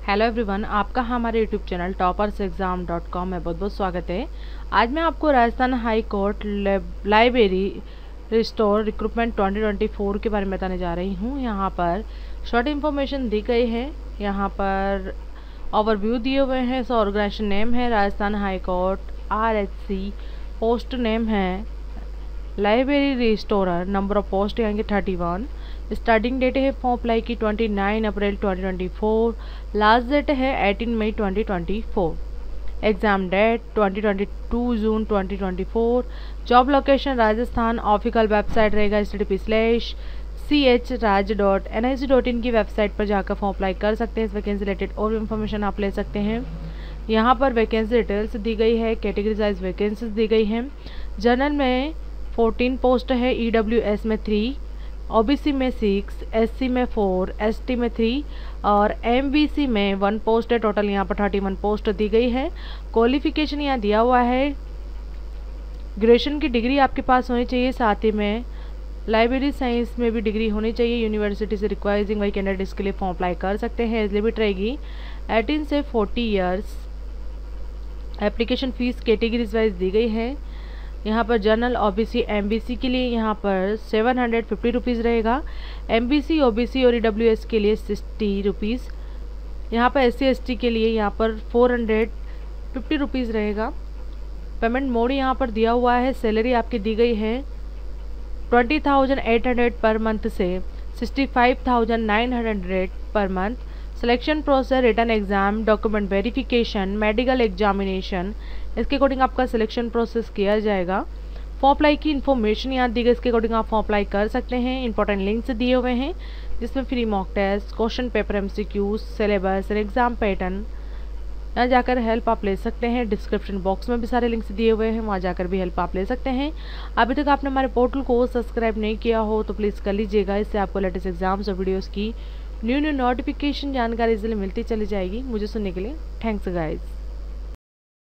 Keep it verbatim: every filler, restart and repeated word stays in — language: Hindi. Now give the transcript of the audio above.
हेलो एवरीवन, आपका हमारे YouTube channel toppers exam dot com में बहुत बहुत स्वागत है। आज मैं आपको Rajasthan high court library restore recruitment twenty twenty four के बारे में बताने जा रही हूँ। यहाँ पर शॉर्ट इन्फॉर्मेशन दी गई है। यहाँ पर ओवरव्यू दिए हुए हैं। सो ऑर्गेनाइजेशन नेम है Rajasthan high court R H C, post name है library restorer, number of post आएंगे थर्टी वन। स्टार्टिंग डेट है फॉर्म अप्लाई की twenty nine April twenty twenty four, last date है eighteen May twenty twenty four. Exam date twenty twenty two June twenty twenty four. Job location Rajasthan. Official website रहेगा H T T P slash C H Raj dot N I C dot इन की वेबसाइट पर जाकर फॉर्म अप्लाई कर सकते हैं। इस वैकेंसी रिलेटेड और इन्फॉर्मेशन आप ले सकते हैं। यहाँ पर वैकेंसी डिटेल्स दी गई है। कैटेगरी वाइज वैकेंसीज दी गई हैं। जनरल में फोर्टीन पोस्ट है, ई डब्ल्यू एस में थ्री, ओ बी सी में सिक्स, एस सी में फोर, एस टी में थ्री और एम बी सी में वन पोस्ट है। टोटल यहाँ पर थर्टी वन पोस्ट दी गई है। क्वालिफिकेशन यहाँ दिया हुआ है, ग्रेजुएशन की डिग्री आपके पास होनी चाहिए, साथ ही में लाइब्रेरी साइंस में भी डिग्री होनी चाहिए। यूनिवर्सिटी से रिक्वायरिंग वही कैंडिडेट इसके लिए फॉर्म अप्लाई कर सकते हैं। एज लिमिट रहेगी एटीन से forty years. Application fees categories wise दी गई है। यहाँ पर जनरल, ओबीसी, एमबीसी के लिए यहाँ पर सेवन हंड्रेड फिफ्टी रुपीज़ रहेगा। एमबीसी, ओबीसी और ईडब्ल्यूएस के लिए सिक्सटी रुपीज़। यहाँ पर एससी एसटी के लिए यहाँ पर फोर हंड्रेड फिफ्टी रुपीज़ रहेगा। पेमेंट मोड यहाँ पर दिया हुआ है। सैलरी आपकी दी गई है twenty thousand eight hundred per month से sixty five thousand nine hundred per month. Selection process, written exam, document verification, medical examination, इसके अकॉर्डिंग आपका सिलेक्शन प्रोसेस किया जाएगा। फॉर्म अप्लाई की इन्फॉर्मेशन यहाँ दी गई, इसके अकॉर्डिंग आप फॉर्म अप्लाई कर सकते हैं। इंपॉर्टेंट लिंक्स दिए हुए हैं जिसमें free mock test, question paper, MCQs, syllabus और एग्जाम पैटर्न, यहाँ जाकर हेल्प आप ले सकते हैं। डिस्क्रिप्शन बॉक्स में भी सारे लिंक्स दिए हुए हैं, वहाँ जाकर भी हेल्प आप ले सकते हैं। अभी तक आपने हमारे पोर्टल को सब्सक्राइब नहीं किया हो तो प्लीज़ कर लीजिएगा। इससे आपको लेटेस्ट एग्जाम्स और वीडियोज़ की न्यू न्यू नोटिफिकेशन जानकारी इसलिए मिलती चली जाएगी। मुझे सुनने के लिए थैंक्स गाइज।